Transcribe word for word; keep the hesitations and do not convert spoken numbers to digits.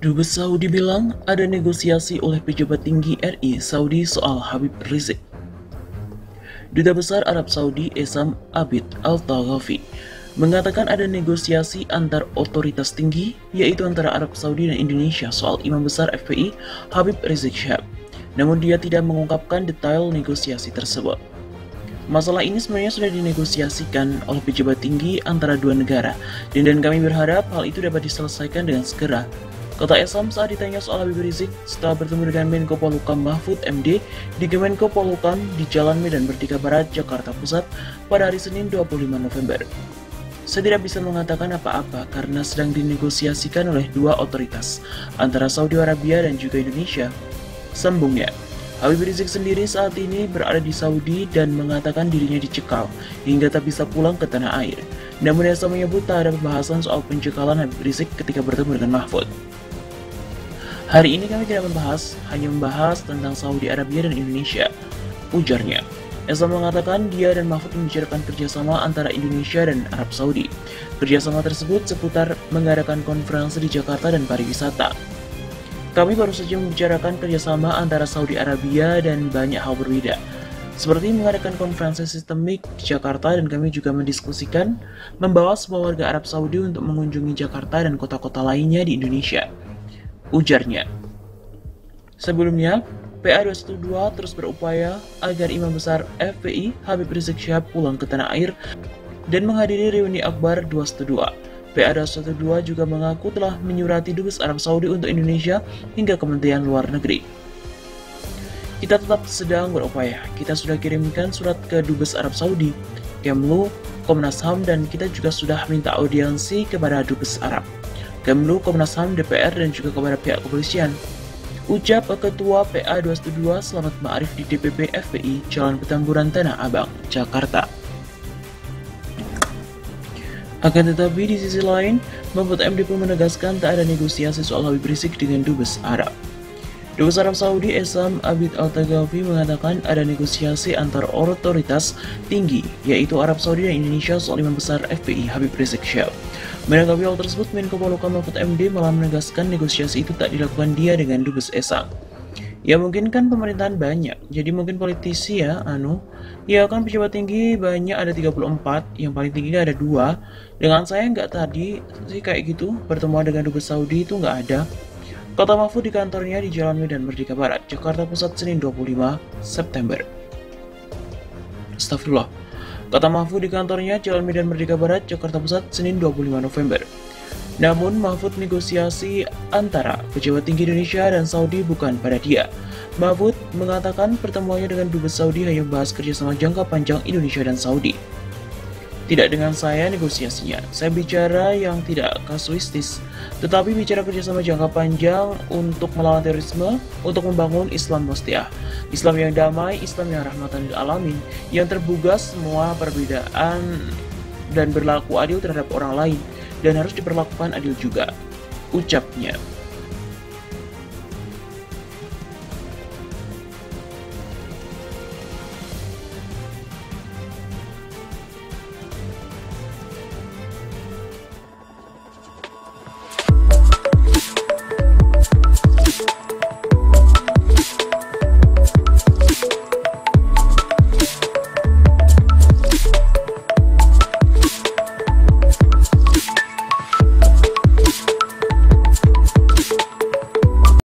Dubes Saudi bilang ada negosiasi oleh pejabat tinggi R I Saudi soal Habib Rizik. Duta Besar Arab Saudi Essam Abid Al-Taghafi mengatakan ada negosiasi antar otoritas tinggi, yaitu antara Arab Saudi dan Indonesia soal Imam Besar F P I Habib Rizik Syihab. Namun dia tidak mengungkapkan detail negosiasi tersebut. Masalah ini sebenarnya sudah dinegosiasikan oleh pejabat tinggi antara dua negara, dan, dan kami berharap hal itu dapat diselesaikan dengan segera, kata Essam saat ditanya soal Habib Rizik setelah bertemu dengan Menko Polhukam Mahfud M D di Kemenko Polhukam di Jalan Medan Merdeka Barat, Jakarta Pusat pada hari Senin dua puluh lima November. Saya tidak bisa mengatakan apa-apa karena sedang dinegosiasikan oleh dua otoritas, antara Saudi Arabia dan juga Indonesia, sambungnya. Habib Rizik sendiri saat ini berada di Saudi dan mengatakan dirinya dicekal hingga tak bisa pulang ke tanah air. Namun Essam menyebut tak ada pembahasan soal pencekalan Habib Rizik ketika bertemu dengan Mahfud. Hari ini kami tidak membahas, hanya membahas tentang Saudi Arabia dan Indonesia, ujarnya. Essam mengatakan dia dan Mahfud membicarakan kerjasama antara Indonesia dan Arab Saudi. Kerjasama tersebut seputar mengadakan konferensi di Jakarta dan pariwisata. Kami baru saja membicarakan kerjasama antara Saudi Arabia dan banyak hal berbeda, seperti mengadakan konferensi sistemik di Jakarta, dan kami juga mendiskusikan membawa semua warga Arab Saudi untuk mengunjungi Jakarta dan kota-kota lainnya di Indonesia, ujarnya. Sebelumnya, P A dua satu dua terus berupaya agar Imam Besar F P I Habib Rizik Syihab pulang ke tanah air dan menghadiri reuni Akbar dua satu dua. P A dua satu dua juga mengaku telah menyurati Dubes Arab Saudi untuk Indonesia hingga Kementerian Luar Negeri. Kita tetap sedang berupaya. Kita sudah kirimkan surat ke Dubes Arab Saudi, Kemlu, Komnas H A M, dan kita juga sudah minta audiensi kepada Dubes Arab, Kemlu, Komnas H A M, D P R, dan juga kepada pihak kepolisian, ucap Ketua P A dua satu dua Selamat Ma'arif di D P P F P I Jalan Petamburan, Tanah Abang, Jakarta. Akan tetapi di sisi lain, Mahfud M D pun menegaskan tak ada negosiasi soal Habib Rizik dengan Dubes Arab. Dubes Arab Saudi Essam Abid Al-Taghafi mengatakan ada negosiasi antar otoritas tinggi, yaitu Arab Saudi dan Indonesia soal Imam Besar F P I Habib Rizik Syihab. Menanggapi hal tersebut, Menko Polhukam Mahfud M D malah menegaskan negosiasi itu tak dilakukan dia dengan Dubes Essam. Ya mungkin kan pemerintahan banyak, jadi mungkin politisi ya, anu, ya kan pejabat tinggi banyak, ada tiga puluh empat, yang paling tinggi ada dua. Dengan saya nggak tadi sih kayak gitu, pertemuan dengan Dubes Saudi itu nggak ada, kata Mahfud di kantornya di Jalan Medan Merdeka Barat, Jakarta Pusat, Senin dua puluh lima September. Astagfirullah. Kata Mahfud di kantornya Jalan Medan Merdeka Barat, Jakarta Pusat, Senin dua puluh lima November. Namun Mahfud negosiasi antara pejabat tinggi Indonesia dan Saudi bukan pada dia. Mahfud mengatakan pertemuannya dengan Dubes Saudi hanya membahas kerjasama jangka panjang Indonesia dan Saudi. Tidak dengan saya negosiasinya, saya bicara yang tidak kasuistis, tetapi bicara kerjasama jangka panjang untuk melawan terorisme, untuk membangun Islam wastiah, Islam yang damai, Islam yang rahmatan lil alamin, yang terbuka semua perbedaan dan berlaku adil terhadap orang lain, dan harus diperlakukan adil juga, ucapnya.